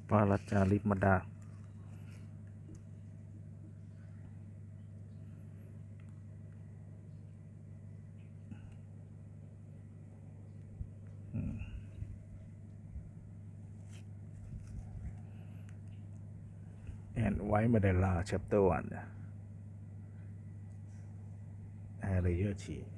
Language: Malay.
Parachalimada. And Vaimandala chapter 1. อะไรเยอะชี